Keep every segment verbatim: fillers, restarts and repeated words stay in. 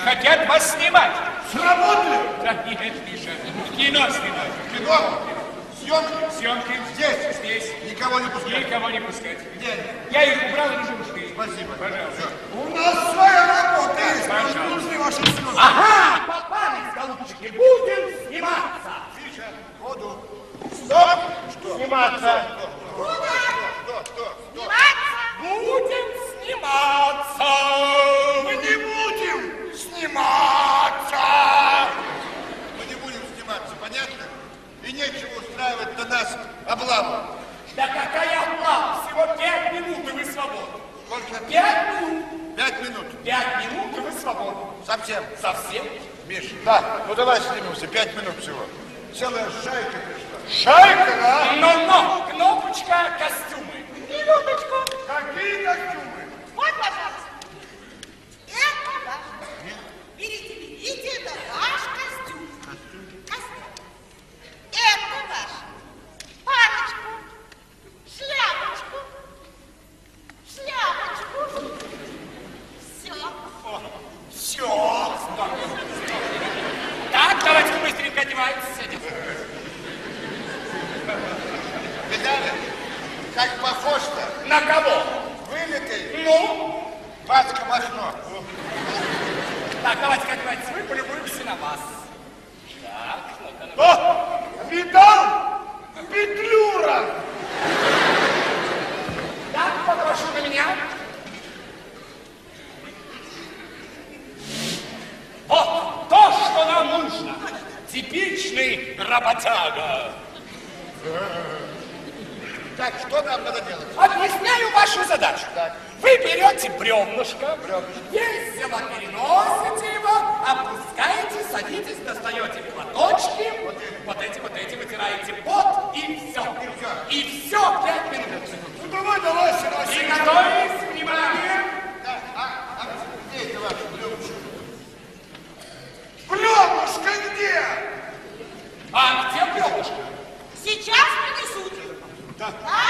хотят вас снимать. Сработали? Да нет, Миша, кино снимать. Кино? Съемки? Съемки. Здесь? Здесь. Никого не пускать? Никого не пускать. Где? Я их убрал, они же ушли. Спасибо. Пожалуйста. У нас своя работа есть. Пожалуйста. Нам нужны ваши съемки. Ага, попались, голубчики, будем сниматься. Миша, воду. Стоп! Что? Сниматься. Кто? Кто? Кто? Будем сниматься. Мы не будем сниматься. Мы не будем сниматься, понятно? И нечего устраивать на нас облаву. Да какая облава? Всего пять минут, и вы свободны. Сколько? Пять минут. Пять минут. Пять минут, и вы свободны. Совсем? Совсем? Миш, да, ну давай снимемся, пять минут всего. Целая шайка пришла. Шайка, да? Но-но, кнопочка, костюмы. Минуточку. Какие костюмы? Вот, пожалуйста. Это ваш. Берите, берите, это ваш костюм. Костюм. Это ваш. Палочку. Шляпочку. Шляпочку. Все. Все. Так, давайте быстренько одевайтесь. Видали? Как похож-то? На кого? Вылитый. Ну? Васька Махно. Так, давайте одевайтесь. Мы полюбуемся на вас. Так, ну-ка, ну. О, видал? Петлюра. Так, попрошу на меня. Вот то, что нам нужно. Типичный работяга. Так, что нам надо делать? Объясняю вашу задачу. Так. Вы берете бревнышко, Бревнышко. весело переносите его, опускаете, садитесь, достаете платочки, вот эти, вот эти вытираете пот, и все. И все, пять минут. Ну давай, давай, Сергей. Приготовились, внимание. Да, а, а где это ваше блюдечко? Блюдечко где? А где бревнышко? Сейчас принесут. Да.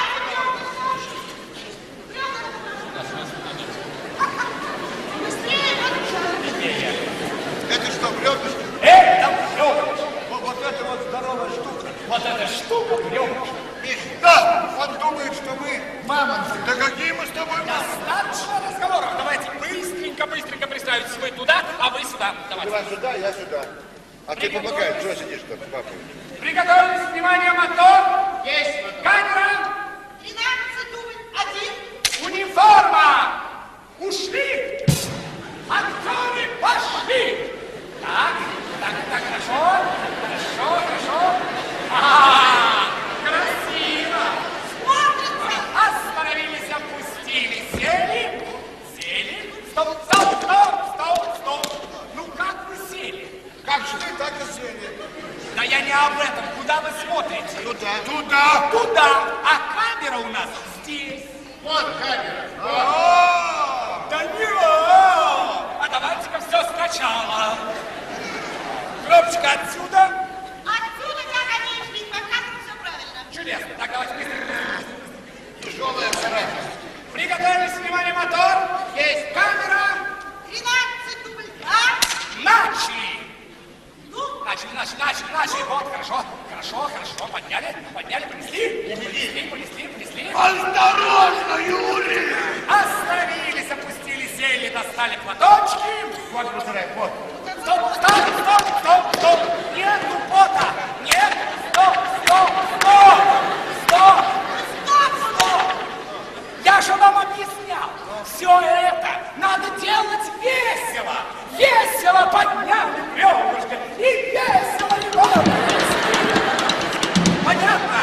Быстрее, Матуша. Это что, блюдечко? Это бревнышко. Вот, вот это вот здоровая штука. Вот эта штука бревнышко. Миш, да, он думает, что мы мамонты. Да какие мы с тобой мамонты? Достаточно разговоров. Давайте быстренько, быстренько представитесь. Вы туда, а вы сюда. Давайте. Давай сюда, я сюда. А ты помогай, что сидишь там с папой? Приготовились, внимание, мотор. Есть. Камера. Тринадцать дубль. Один. Униформа. Ушли. Актеры пошли. Так, так, так, хорошо. Хорошо, хорошо. А, красиво. Смотрится. Остановились, опустили, сели. Сели. Стоп, стоп, стоп, стоп, стоп. Ну как вы сели? Как шли, так и сели. Да я не об этом. Куда вы смотрите? Туда. Туда. Туда. А камера у нас здесь. Вот камера. Да не а! А давайте-ка все сначала. Кнопочка отсюда. Отсюда, как они шли, показывают все правильно. Чудесно. Так, давайте быстренько. Тяжелая царапина. Приготовились, внимание, мотор. Есть камера. Тринадцать дубль. Два. Начали. Ну, Начали, начали, начали, начали. Вот, хорошо, хорошо, хорошо. Подняли, подняли, понесли. Понесли, понесли, понесли. Осторожно, Юрий! Остановились, опустили, сели, достали платочки. Вот, Мусорай, вот. Стоп, стоп, стоп, стоп, стоп. Нету пота. Нет, стоп, стоп, стоп. Стоп, стоп, стоп. Я же вам объяснял. Все это надо делать весело. Весело подняли бревнышко и весело его опустили. Понятно?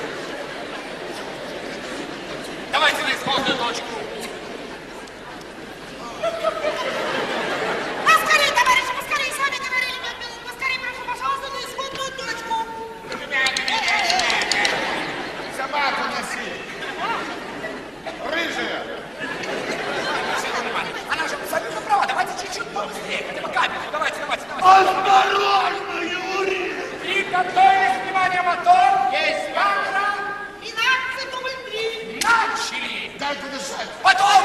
Давайте на исходную точку. поскорей, товарищи, поскорей, с вами говорили, поскорей, прошу, пожалуйста, на исходную точку. Собаку носи. Рыжая. Она же абсолютно права. Давайте чуть-чуть побыстрее. Хотя бы камеру. Давайте, давайте, давайте. Осторожно, Юрий! Приготовились, внимание, мотор. Есть камера. Тринадцать дубль три. Начали. Дай подышать. Потом